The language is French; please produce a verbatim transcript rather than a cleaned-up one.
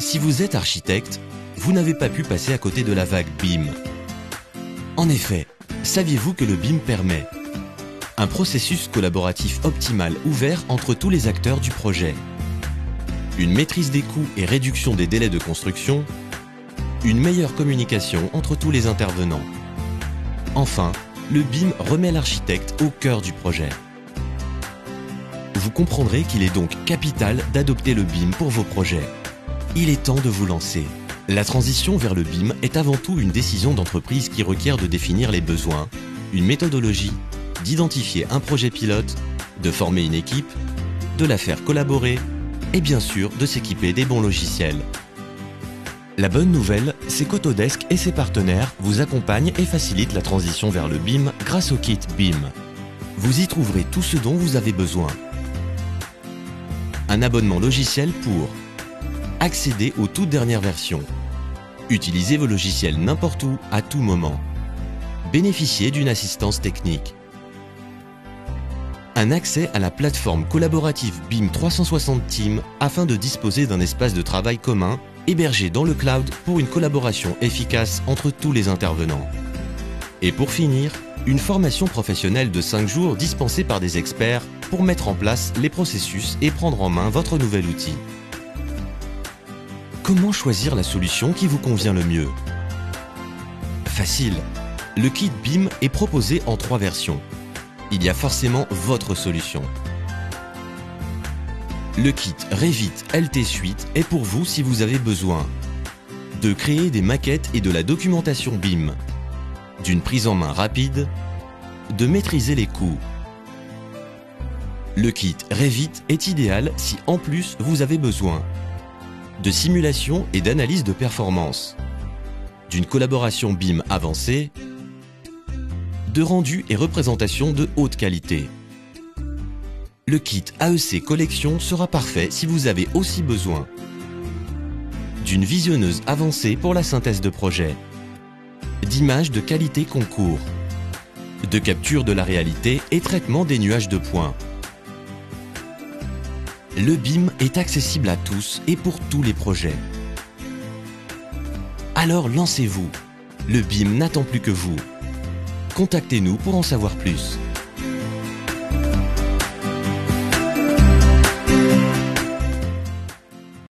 Si vous êtes architecte, vous n'avez pas pu passer à côté de la vague B I M. En effet, saviez-vous que le B I M permet un processus collaboratif optimal ouvert entre tous les acteurs du projet, une maîtrise des coûts et réduction des délais de construction, une meilleure communication entre tous les intervenants. Enfin, le B I M remet l'architecte au cœur du projet. Vous comprendrez qu'il est donc capital d'adopter le B I M pour vos projets. Il est temps de vous lancer. La transition vers le B I M est avant tout une décision d'entreprise qui requiert de définir les besoins, une méthodologie, d'identifier un projet pilote, de former une équipe, de la faire collaborer et bien sûr de s'équiper des bons logiciels. La bonne nouvelle, c'est qu'Autodesk et ses partenaires vous accompagnent et facilitent la transition vers le B I M grâce au kit B I M. Vous y trouverez tout ce dont vous avez besoin. Un abonnement logiciel pour accéder aux toutes dernières versions, utiliser vos logiciels n'importe où, à tout moment, bénéficier d'une assistance technique, un accès à la plateforme collaborative B I M trois cent soixante Team afin de disposer d'un espace de travail commun hébergé dans le cloud pour une collaboration efficace entre tous les intervenants. Et pour finir, une formation professionnelle de cinq jours dispensée par des experts pour mettre en place les processus et prendre en main votre nouvel outil. Comment choisir la solution qui vous convient le mieux? Facile. Le kit B I M est proposé en trois versions. Il y a forcément votre solution. Le kit Revit L T Suite est pour vous si vous avez besoin de créer des maquettes et de la documentation B I M, d'une prise en main rapide, de maîtriser les coûts. Le kit Revit est idéal si en plus vous avez besoin de simulation et d'analyse de performance, d'une collaboration B I M avancée, de rendu et représentation de haute qualité. Le kit A E C Collection sera parfait si vous avez aussi besoin d'une visionneuse avancée pour la synthèse de projet, d'images de qualité concours, de capture de la réalité et traitement des nuages de points. Le B I M est accessible à tous et pour tous les projets. Alors lancez-vous. Le B I M n'attend plus que vous. Contactez-nous pour en savoir plus.